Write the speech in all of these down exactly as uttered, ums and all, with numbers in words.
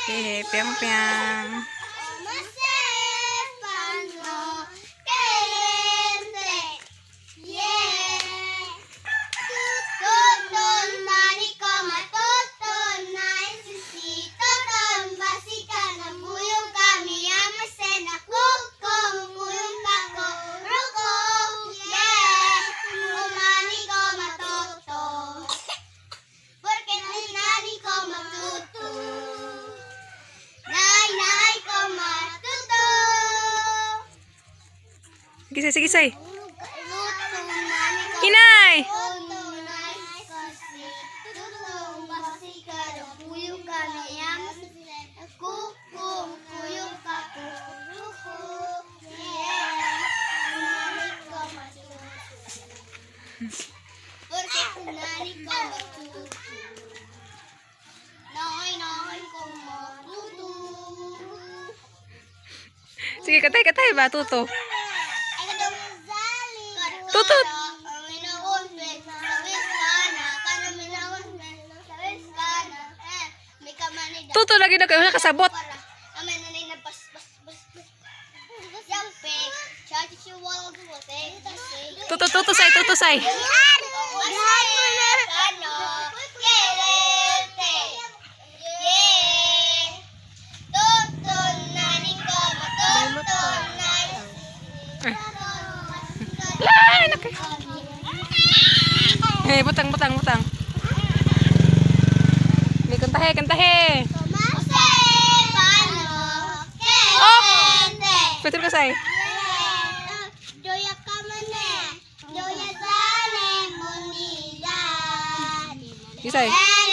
Hehe, piang-piang. Sige, sige, say. Inay! Sige, katay-katay ba, Tuto? Tutut. Tuto lagi na kayo kasabot. Tuto, tuto say, tuto say. Eh, butang, butang, butang. Ini kantahe, kantahe. Oh, betul ke say? Say.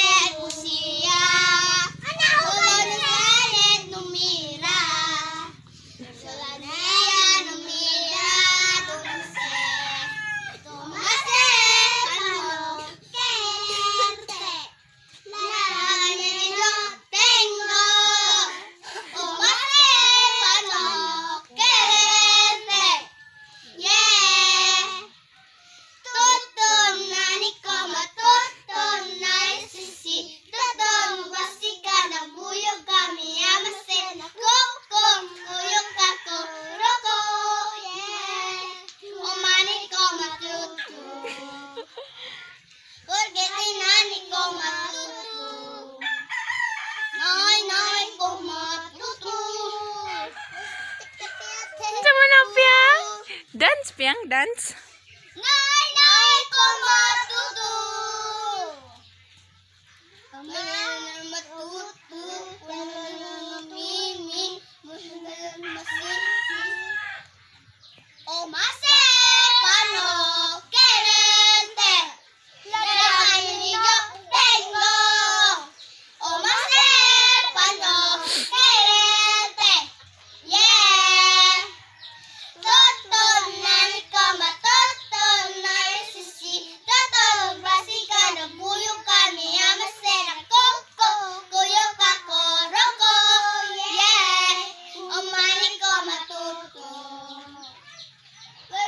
Dance, piang, dance. Nay, nay, ko matutu. Aman matutu, mimi, musulan masisi. O mase, pano, querente. La niño tengo. O mase, pano, querente. Yeah. Toto nani kama toto nani sisi toto basika no buyo kami amasera koko kuyo kako roko yeah omani kama toto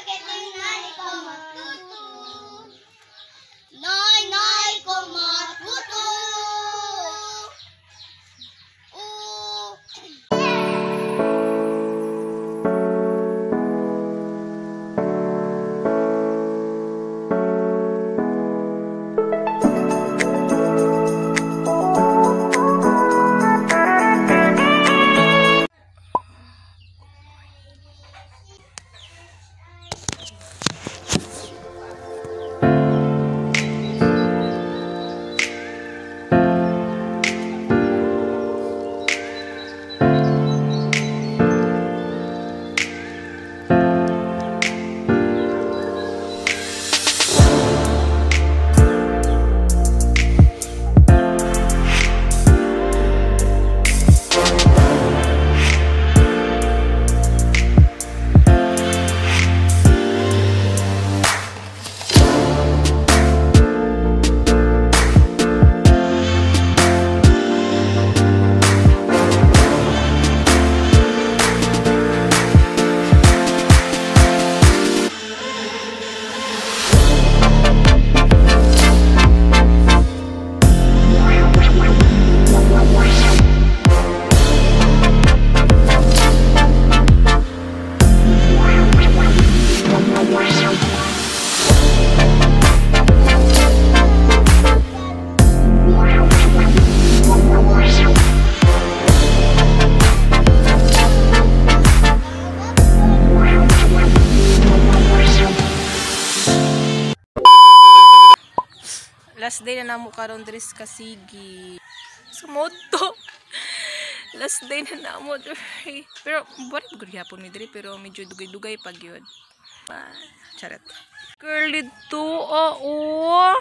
last day na namo karon diri sa Kasigi. Sumoto. Last day na namo diri. Pero bari gud gyapon mi diri pero medyo dugay-dugay pag yun. Ah, charot. Girl dito oo.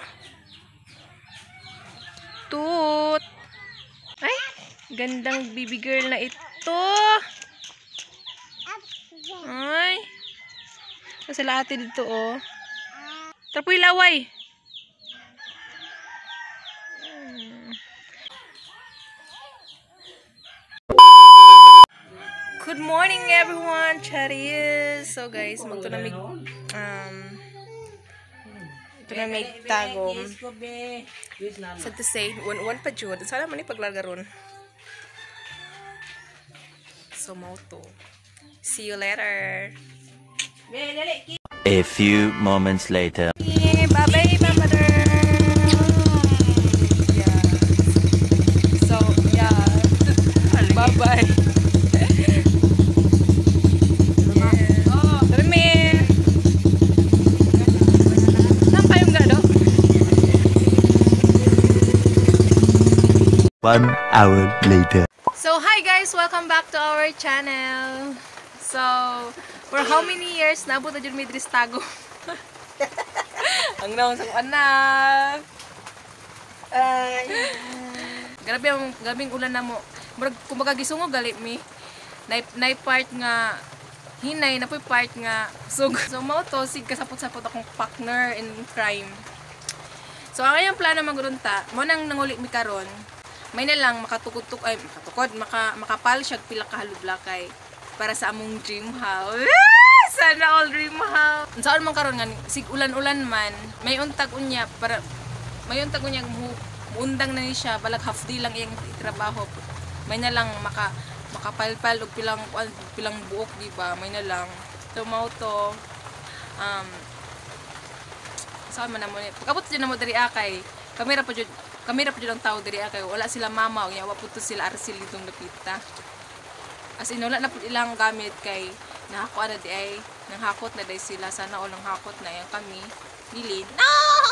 Tut. Ay, gandang baby girl na ito. Ay. Kasi lahat dito oh. Tapoy laway. Good morning everyone, Charis. So guys, magtunamig um tunamig tagom. Sad to say, one one pa jud. Sana man ni paglagaron. So mo to. See you later. A few moments later. Bye-bye, my mother. Yeah. So, yeah. Bye-bye. One hour later. So, hi guys! Welcome back to our channel. So, for how many years naabot na dyan may dristago? Ang naon sa anak. Ay. Grabe ang gabing ulan na mo. Murag kumbaga gisungo gali mi. Nay nay part nga hinay na poy part nga sug. So mao to sig kasapot-sapot akong partner in crime. So ang ayang plano magurunta, mo nang nanguli mi karon. May na lang makatukod-tuk ay makatukod, maka makapal siya pila ka halublakay para sa among dream house. Sana all dream house. Saan man karon nga sig ulan-ulan man, may untag unya para may untag unya muundang na ni siya balag half day lang iyang trabaho. May na lang maka makapalpal og pilang pilang buok di ba? May na lang. So mao to um saan man na mo ni. Pagabot jud na mo diri akay. Kamera pa jud kamera pa jud ang tao diri akay. Wala sila mama og yawa pud sila arsil ditong lapita. As in wala na pud ilang gamit kay nahako na di ay nanghakot na day sila. Sana all ang hakot na yan kami dili no!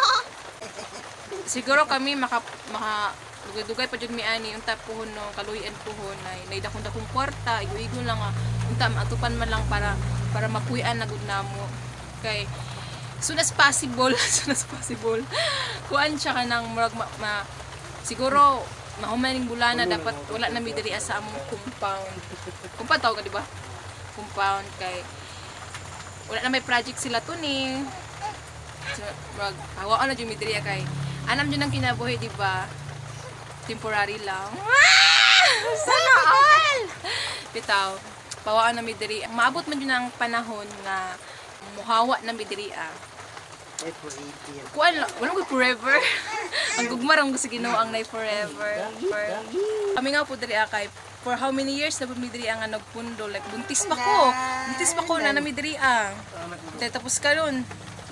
Siguro kami maka maka dugay-dugay pa jud mi ani unta puhon no kaluyan puhon nay nay dakong-dakong kwarta igo-igo lang ah, unta maatupan man lang para para mapuy-an na gud namo kay soon as possible as soon as possible kuan siya kanang murag ma, ma siguro mahumaning bulana dapat wala na mi diri sa among compound. Compound tawag ka di ba? Compound kay wala na may project sila to ni. So, mag hawaan na jud mi diri kay anam jud nang kinabuhi di ba? Temporary lang. Sana all. Bitaw, pawaan na mi diri. Maabot man jud ang panahon nga muhawa na mi diri ah. Kuan lang, walang ko forever. Ang gugmarang gusto Ginoo ang nay forever. For, kami nga po diri akay for how many years na po mi diri ang nagpundo like buntis pa ko. Buntis pa ko na na mi diri ang. Tapos karon.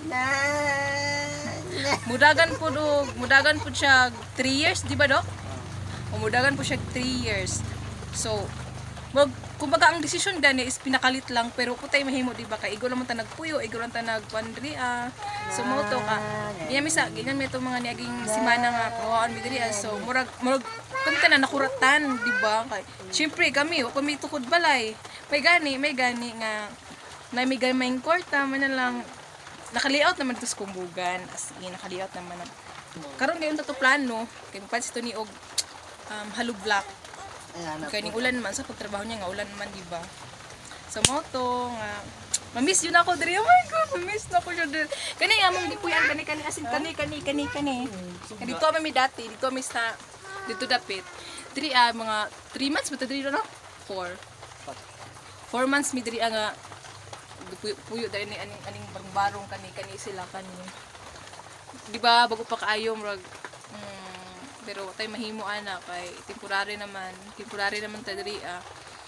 Mudagan po do, mudagan po siya three years, di ba dok? O mudagan po siya three years. So, wag kumbaga ang desisyon gani is pinakalit lang pero putay mahimo di ba kay igo naman ta nagpuyo igo lang ta nagpandri ah so mo to ka iya misa ganyan may to mga niaging simana nga pawaan mi diri ah so murag murag kunta na nakuratan di ba kay syempre kami wa kami tukod balay may gani may gani nga na may gamay kwarta man na lang naka-layout naman to sa kumbugan as in naka-layout naman karon gayon to plano kay mapansin to ni og um, hollow block. Kaya ning ulan man sa pagtrabaho niya nga ulan man di ba. Sa moto nga ma-miss yun ako diri. Oh my god, ma-miss na ko siya diri. Kani among gipuyan kani kani asin kani kani kani kani. Kani dito kami dati, dito kami sa dito dapit. Diri ah mga three months basta diri no? four. four months mi diri nga puyo diri ni aning aning barong kani kani sila kani. Di ba bago pa kaayo murag mm, pero tay mahimo ana kay temporary naman temporary naman ta diri ah.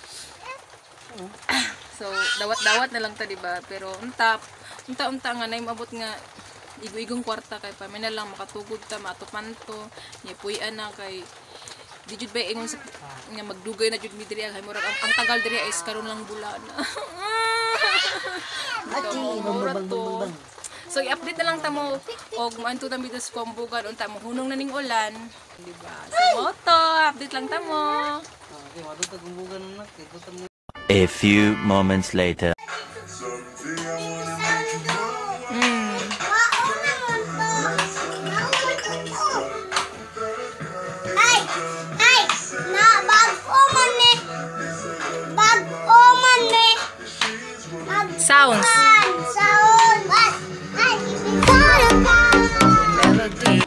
So dawat-dawat na lang ta di ba pero unta unta-unta nga nay maabot nga igo-igong kwarta kay pa may na lang makatugod ta matupan to nya puy-an na kay di jud ba ingon sa nga magdugay na jud mi diri kay murag ang, ang tagal diri is karon lang bulan. Ati murag to So i-update na lang ta mo og maanto ta bitaw sa kumbugan unta mo hunong na ning ulan, di ba? So moto, update lang ta mo. Okay, wala ta kumbugan na nak. Ito ta mo. A few moments later. Mm. Ay! Ay! Na bago man ni. Bago man ni. Sounds. Sound. Ay! Melody.